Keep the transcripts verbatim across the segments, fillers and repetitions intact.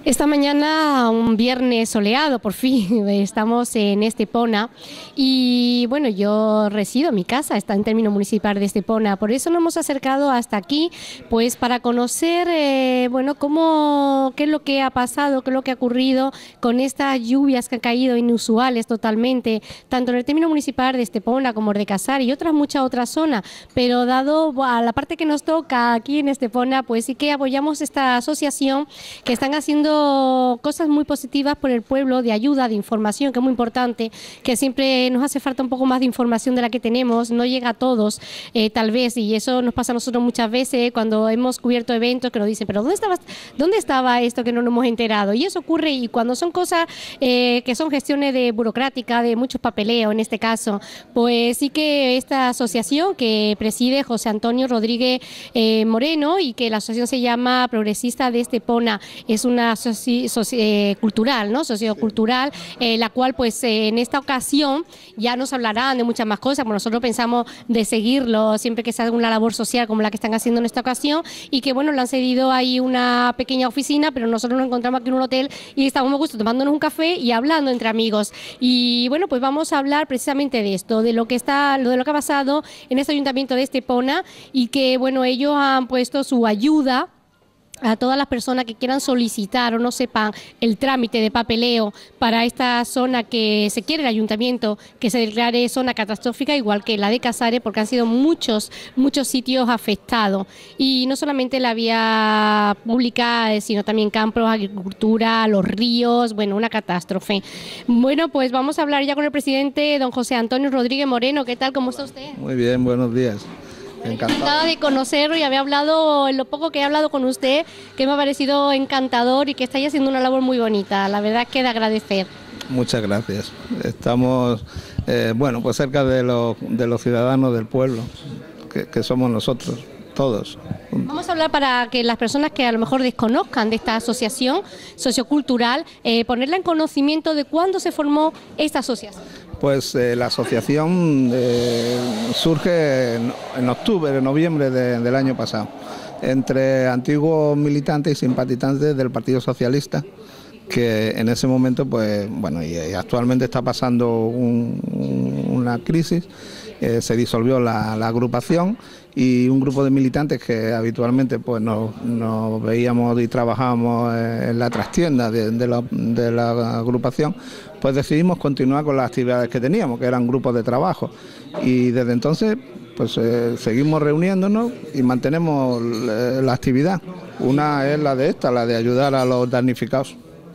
Esta mañana, un viernes soleado, por fin, estamos en Estepona y bueno, yo resido, mi casa está en término municipal de Estepona, por eso nos hemos acercado hasta aquí, pues para conocer, eh, bueno, cómo, qué es lo que ha pasado, qué es lo que ha ocurrido con estas lluvias que han caído inusuales totalmente, tanto en el término municipal de Estepona como de Casar y otras muchas otras zonas, pero dado a la parte que nos toca aquí en Estepona, pues sí que apoyamos esta asociación que están haciendo cosas muy positivas por el pueblo, de ayuda, de información, que es muy importante, que siempre nos hace falta un poco más de información de la que tenemos, no llega a todos, eh, tal vez, y eso nos pasa a nosotros muchas veces cuando hemos cubierto eventos que nos dicen, pero ¿dónde estaba, dónde estaba esto que no nos hemos enterado? Y eso ocurre, y cuando son cosas eh, que son gestiones de burocrática, de muchos papeleos en este caso, pues sí que esta asociación que preside José Antonio Rodríguez eh, Moreno, y que la asociación se llama Progresista de Estepona, es una Soci, soci, eh, cultural, ¿no? Sociocultural, eh, la cual pues eh, en esta ocasión ya nos hablarán de muchas más cosas, porque nosotros pensamos de seguirlo siempre que se haga una labor social como la que están haciendo en esta ocasión, y que bueno, le han cedido ahí una pequeña oficina, pero nosotros nos encontramos aquí en un hotel y estamos muy gusto tomándonos un café y hablando entre amigos. Y bueno, pues vamos a hablar precisamente de esto, de lo que está, lo de lo que ha pasado en este ayuntamiento de Estepona, y que bueno, ellos han puesto su ayuda a todas las personas que quieran solicitar o no sepan el trámite de papeleo para esta zona que se quiere el ayuntamiento que se declare zona catastrófica, igual que la de Casares, porque han sido muchos, muchos sitios afectados. Y no solamente la vía pública, sino también campos, agricultura, los ríos, bueno, una catástrofe. Bueno, pues vamos a hablar ya con el presidente, don José Antonio Rodríguez Moreno. ¿Qué tal? ¿Cómo está usted? Muy bien, buenos días. Encantado. Encantada de conocerlo y había hablado, en lo poco que he hablado con usted, que me ha parecido encantador y que estáis haciendo una labor muy bonita, la verdad es que de agradecer. Muchas gracias. Estamos, eh, bueno, pues cerca de los, de los ciudadanos del pueblo, que, que somos nosotros, todos. Vamos a hablar para que las personas que a lo mejor desconozcan de esta asociación sociocultural, eh, ponerla en conocimiento de cuándo se formó esta asociación. Pues eh, la asociación eh, surge en, en octubre, en noviembre de, del año pasado, entre antiguos militantes y simpatizantes del Partido Socialista, que en ese momento, pues bueno, y, y actualmente está pasando un, un, una crisis, eh, se disolvió la, la agrupación, y un grupo de militantes que habitualmente pues nos, nos veíamos y trabajábamos en la trastienda de, de, la, de la agrupación, pues decidimos continuar con las actividades que teníamos, que eran grupos de trabajo, y desde entonces pues eh, seguimos reuniéndonos y mantenemos eh, la actividad. Una es la de esta, la de ayudar a los damnificados.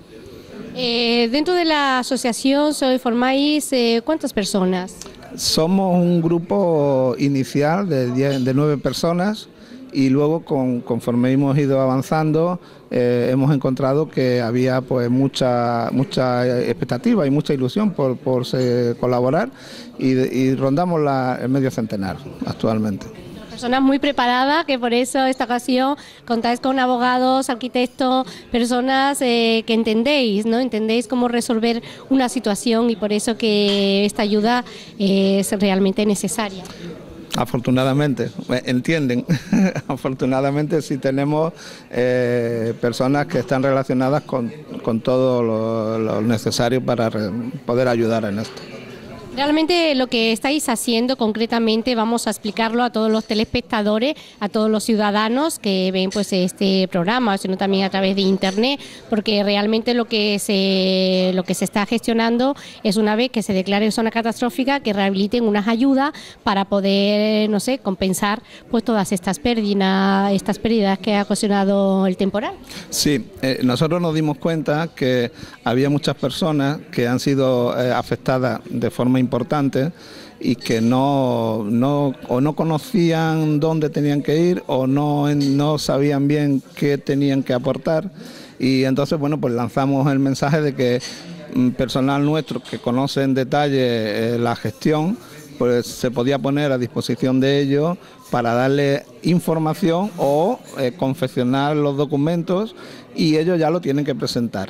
Eh, dentro de la asociación soy formáis eh, ¿cuántas personas? Somos un grupo inicial de, diez, de nueve personas, y luego con, conforme hemos ido avanzando eh, hemos encontrado que había pues mucha mucha expectativa y mucha ilusión por, por se, colaborar, y, y rondamos la, el medio centenar actualmente. Personas muy preparadas, que por eso esta ocasión contáis con abogados, arquitectos, personas eh, que entendéis, ¿no? Entendéis cómo resolver una situación, y por eso que esta ayuda eh, es realmente necesaria. Afortunadamente, entienden, afortunadamente sí tenemos eh, personas que están relacionadas con, con todo lo, lo necesario para re, poder ayudar en esto. Realmente lo que estáis haciendo concretamente, vamos a explicarlo a todos los telespectadores, a todos los ciudadanos que ven pues este programa, sino también a través de internet, porque realmente lo que se lo que se está gestionando es, una vez que se declare zona catastrófica, que rehabiliten unas ayudas para poder, no sé, compensar pues todas estas pérdidas, estas pérdidas que ha ocasionado el temporal. Sí, eh, nosotros nos dimos cuenta que había muchas personas que han sido eh, afectadas de forma importante, y que no, no o no conocían dónde tenían que ir, o no, no sabían bien qué tenían que aportar, y entonces bueno, pues lanzamos el mensaje de que personal nuestro que conoce en detalle eh, la gestión, pues se podía poner a disposición de ellos para darle información o eh, confeccionar los documentos, y ellos ya lo tienen que presentar.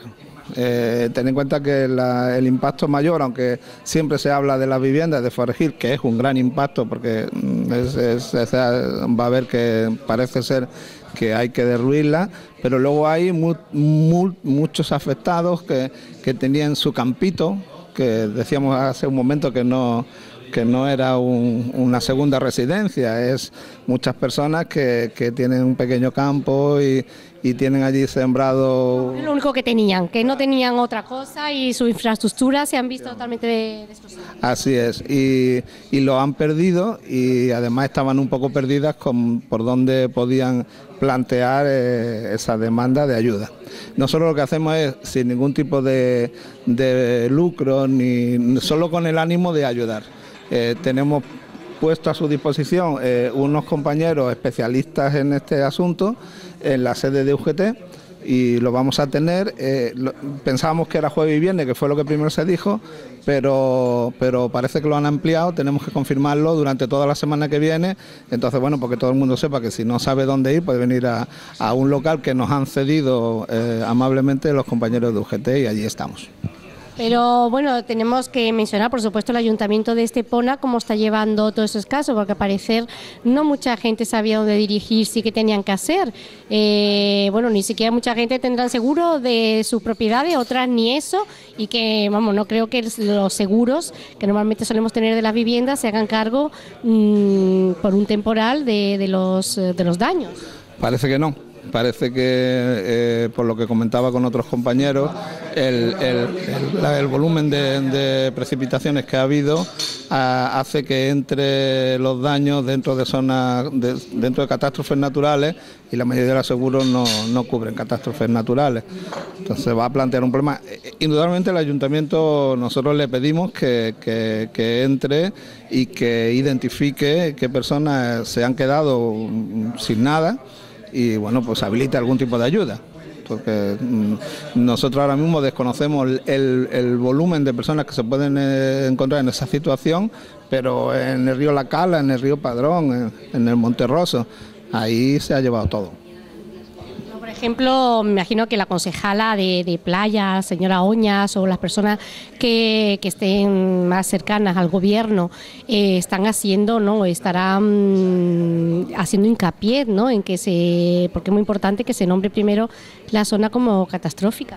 Eh, ten en cuenta que la, el impacto mayor, aunque siempre se habla de las viviendas de Forregil, que es un gran impacto porque es, es, es, va a ver que parece ser que hay que derruirla, pero luego hay mu, mu, muchos afectados que, que tenían su campito, que decíamos hace un momento que no... que no era un, una segunda residencia, es muchas personas que, que tienen un pequeño campo y, y tienen allí sembrado... Es lo único que tenían, que no tenían otra cosa y su infraestructura se han visto totalmente destrozadas. Así es, y, y lo han perdido y además estaban un poco perdidas con, por dónde podían plantear eh, esa demanda de ayuda. Nosotros lo que hacemos es sin ningún tipo de, de lucro, ni solo con el ánimo de ayudar. Eh, tenemos puesto a su disposición eh, unos compañeros especialistas en este asunto en la sede de U G T y lo vamos a tener. Eh, lo, pensábamos que era jueves y viernes, que fue lo que primero se dijo, pero, pero parece que lo han ampliado, tenemos que confirmarlo durante toda la semana que viene. Entonces, bueno, porque todo el mundo sepa que si no sabe dónde ir, puede venir a, a un local que nos han cedido eh, amablemente los compañeros de U G T y allí estamos. Pero bueno, tenemos que mencionar, por supuesto, el Ayuntamiento de Estepona, cómo está llevando todos esos casos, porque al parecer no mucha gente sabía dónde dirigirse y qué tenían que hacer. Eh, bueno, ni siquiera mucha gente tendrá seguro de sus propiedades, otras ni eso, y que, vamos, no creo que los seguros que normalmente solemos tener de las viviendas se hagan cargo mmm, por un temporal de, de, los, de los daños. Parece que no. Parece que, eh, por lo que comentaba con otros compañeros, el, el, el, la, el volumen de, de precipitaciones que ha habido a, hace que entre los daños dentro de zonas, de, dentro de catástrofes naturales, y la mayoría de los seguros no, no cubren catástrofes naturales. Entonces va a plantear un problema. Indudablemente el ayuntamiento, nosotros le pedimos que, que, que entre y que identifique qué personas se han quedado sin nada, y bueno, pues habilita algún tipo de ayuda, porque mmm, nosotros ahora mismo desconocemos el, el, el volumen de personas que se pueden eh, encontrar en esa situación, pero en el río La Cala, en el río Padrón, en, en el Monte Roso, ahí se ha llevado todo. Por ejemplo, me imagino que la concejala de, de playa, señora Oñas, o las personas que, que estén más cercanas al gobierno eh, están haciendo, ¿no? Estarán haciendo hincapié, ¿no? En que se, porque es muy importante que se nombre primero la zona como catastrófica.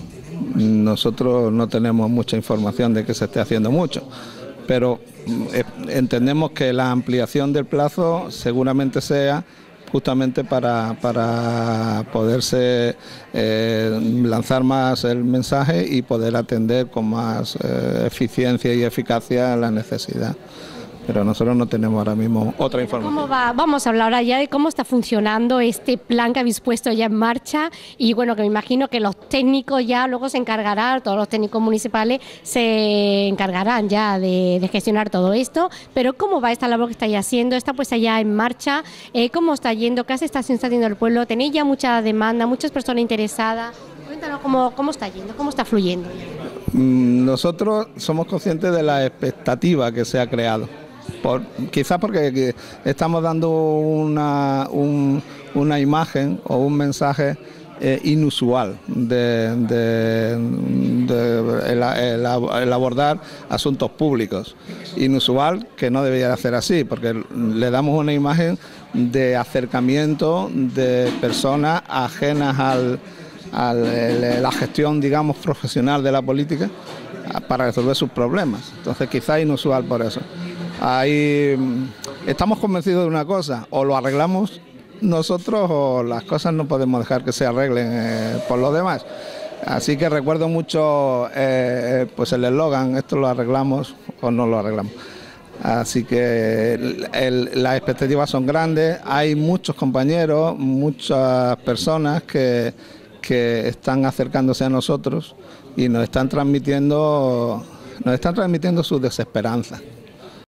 Nosotros no tenemos mucha información de que se esté haciendo mucho, pero eh, entendemos que la ampliación del plazo seguramente sea justamente para, para poderse eh, lanzar más el mensaje y poder atender con más eh, eficiencia y eficacia la necesidad. Pero nosotros no tenemos ahora mismo otra información. ¿Cómo va? Vamos a hablar ahora ya de cómo está funcionando este plan que habéis puesto ya en marcha, y bueno, que me imagino que los técnicos ya luego se encargarán, todos los técnicos municipales se encargarán ya de, de gestionar todo esto, pero ¿cómo va esta labor que estáis haciendo? ¿Está puesta ya en marcha? Eh, ¿Cómo está yendo? ¿Qué aceptación está teniendo el pueblo? ¿Tenéis ya mucha demanda, muchas personas interesadas? Cuéntanos cómo, cómo está yendo, cómo está fluyendo. Nosotros somos conscientes de la expectativa que se ha creado. Por, quizás porque estamos dando una, un, una imagen o un mensaje eh, inusual de, de, de el, el, el abordar asuntos públicos. Inusual, que no debería de hacer así, porque le damos una imagen de acercamiento de personas ajenas al, al el, la gestión, digamos, profesional de la política para resolver sus problemas. Entonces quizás inusual por eso. Ahí estamos convencidos de una cosa: o lo arreglamos nosotros o las cosas no podemos dejar que se arreglen eh, por los demás. Así que recuerdo mucho eh, pues el eslogan: esto lo arreglamos o no lo arreglamos. Así que el, el, las expectativas son grandes, hay muchos compañeros, muchas personas que, que están acercándose a nosotros y nos están transmitiendo, nos están transmitiendo su desesperanza.